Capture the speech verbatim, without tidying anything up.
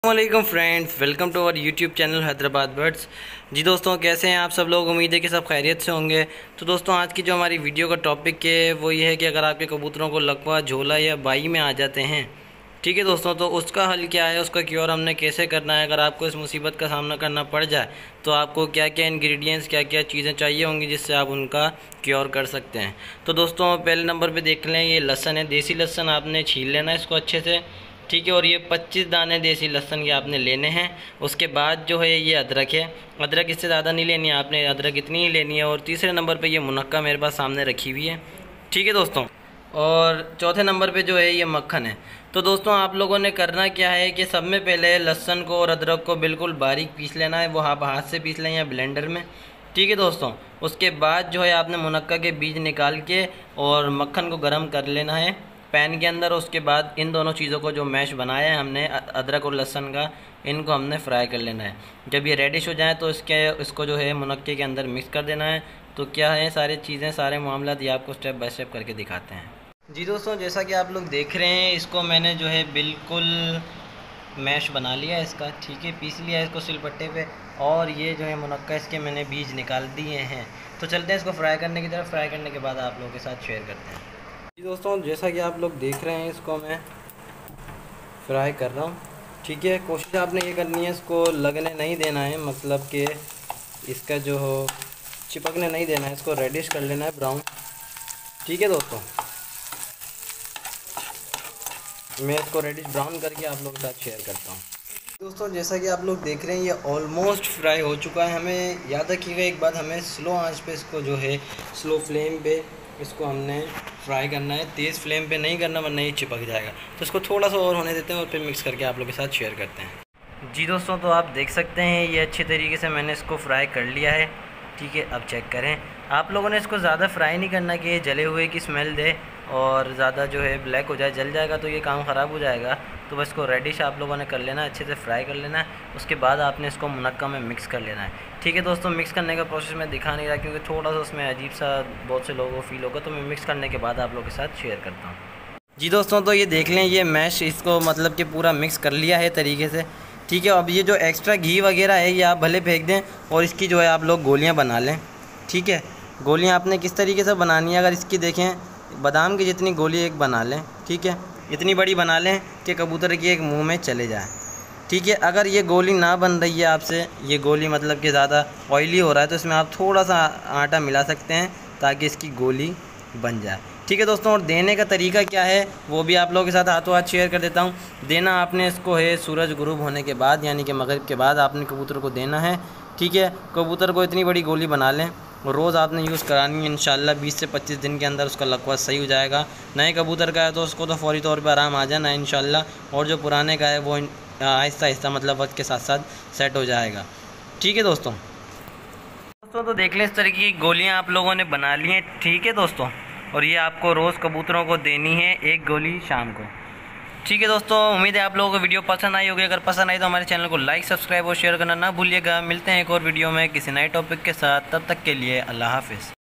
वालेकुम friends, welcome to our YouTube channel Hyderabad birds. जी दोस्तों, कैसे हैं आप सब लोग? उम्मीद है कि सब खैरियत से होंगे। तो दोस्तों, आज की जो हमारी वीडियो का टॉपिक है वो ये है कि अगर आपके कबूतरों को लकवा, झोला या बाई में आ जाते हैं, ठीक है दोस्तों, तो उसका हल क्या है, उसका क्योर हमने कैसे करना है। अगर आपको इस मुसीबत का सामना करना पड़ जाए तो आपको क्या क्या इंग्रेडिएंट्स, क्या क्या चीज़ें चाहिए होंगी जिससे आप उनका क्योर कर सकते हैं। तो दोस्तों, पहले नंबर पर देख लें, ये लहसन है, देसी लहसन आपने छील लेना है इसको अच्छे से, ठीक है। और ये पच्चीस दाने देसी लहसुन के आपने लेने हैं। उसके बाद जो है ये अदरक है, अदरक इससे ज़्यादा नहीं लेनी है आपने, अदरक इतनी ही लेनी है। और तीसरे नंबर पे ये मुनक्का मेरे पास सामने रखी हुई है, ठीक है दोस्तों। और चौथे नंबर पे जो है ये मक्खन है। तो दोस्तों, आप लोगों ने करना क्या है कि सब में पहले लहसुन को और अदरक को बिल्कुल बारीक पीस लेना है, वो आप हाथ से पीस लें या ब्लेंडर में, ठीक है दोस्तों। उसके बाद जो है आपने मुनक्का के बीज निकाल के और मक्खन को गर्म कर लेना है पैन के अंदर। उसके बाद इन दोनों चीज़ों को जो मैश बनाया है हमने अदरक और लहसुन का, इनको हमने फ्राई कर लेना है। जब ये रेडिश हो जाए तो इसके इसको जो है मुनक्के के अंदर मिक्स कर देना है। तो क्या है, सारी चीज़ें, सारे मामला ये आपको स्टेप बाय स्टेप करके दिखाते हैं। जी दोस्तों, जैसा कि आप लोग देख रहे हैं, इसको मैंने जो है बिल्कुल मैश बना लिया है इसका, ठीक है, पीस लिया है इसको सिलबट्टे पे। और ये जो है मुनक्का, इसके मैंने बीज निकाल दिए हैं। तो चलते हैं इसको फ्राई करने की तरफ। फ्राई करने के बाद आप लोगों के साथ शेयर करते हैं। जी दोस्तों, जैसा कि आप लोग देख रहे हैं, इसको मैं फ्राई कर रहा हूँ, ठीक है। कोशिश आपने ये करनी है, इसको लगने नहीं देना है, मतलब कि इसका जो हो चिपकने नहीं देना है, इसको रेडिश कर लेना है, ब्राउन, ठीक है दोस्तों। मैं इसको रेडिश ब्राउन करके आप लोगों के साथ शेयर करता हूँ। दोस्तों, जैसा कि आप लोग देख रहे हैं, ये ऑलमोस्ट फ्राई हो चुका है। हमें याद रखिएगा एक बात, हमें स्लो आंच पे इसको जो है, स्लो फ्लेम पे इसको हमने फ्राई करना है, तेज़ फ्लेम पे नहीं करना वरना ये चिपक जाएगा। तो इसको थोड़ा सा और होने देते हैं और फिर मिक्स करके आप लोगों के साथ शेयर करते हैं। जी दोस्तों, तो आप देख सकते हैं ये अच्छे तरीके से मैंने इसको फ्राई कर लिया है, ठीक है। अब चेक करें, आप लोगों ने इसको ज़्यादा फ्राई नहीं करना कि ये जले हुए की स्मेल दे और ज़्यादा जो है ब्लैक हो जाए, जल जाएगा तो ये काम ख़राब हो जाएगा। तो बस इसको रेडिश आप लोगों ने कर लेना है, अच्छे से फ्राई कर लेना है। उसके बाद आपने इसको मुनक्का में मिक्स कर लेना है, ठीक है दोस्तों। मिक्स करने का प्रोसेस मैं दिखा नहीं रहा क्योंकि थोड़ा सा उसमें अजीब सा बहुत से लोगों को फील होगा, तो मैं मिक्स करने के बाद आप लोगों के साथ शेयर करता हूँ। जी दोस्तों, तो ये देख लें, ये मैश इसको मतलब कि पूरा मिक्स कर लिया है तरीके से, ठीक है। अब ये जो एक्स्ट्रा घी वगैरह है ये आप भले फेंक दें और इसकी जो है आप लोग गोलियाँ बना लें, ठीक है। गोलियाँ आपने किस तरीके से बनानी है, अगर इसकी देखें बादाम की जितनी गोली एक बना लें, ठीक है, इतनी बड़ी बना लें कि कबूतर की एक मुंह में चले जाए, ठीक है। अगर ये गोली ना बन रही है आपसे, ये गोली मतलब कि ज़्यादा ऑयली हो रहा है, तो इसमें आप थोड़ा सा आटा मिला सकते हैं ताकि इसकी गोली बन जाए, ठीक है दोस्तों। और देने का तरीका क्या है वो भी आप लोगों के साथ हाथों हाथ शेयर कर देता हूँ। देना आपने इसको है सूरज गुरूब होने के बाद, यानी कि मगरिब के बाद आपने कबूतर को देना है, ठीक है। कबूतर को इतनी बड़ी गोली बना लें, रोज़ आपने यूज़ करानी है। इंशाल्लाह बीस से पच्चीस दिन के अंदर उसका लकवा सही हो जाएगा। नए कबूतर का है तो उसको तो फौरी तौर पर आराम आ जाना है इंशाल्लाह, और जो पुराने का है वो आहिस्ता आहिस्ता मतलब वक्त के साथ साथ सेट हो जाएगा, ठीक है दोस्तों। दोस्तों, तो देख लें, इस तरीके की गोलियां आप लोगों ने बना ली हैं, ठीक है दोस्तों। और ये आपको रोज़ कबूतरों को देनी है, एक गोली शाम को, ठीक है दोस्तों। उम्मीद है आप लोगों को वीडियो पसंद आई होगी। अगर पसंद आई तो हमारे चैनल को लाइक, सब्सक्राइब और शेयर करना ना भूलिएगा। मिलते हैं एक और वीडियो में किसी नए टॉपिक के साथ, तब तक के लिए अल्लाह हाफिज़।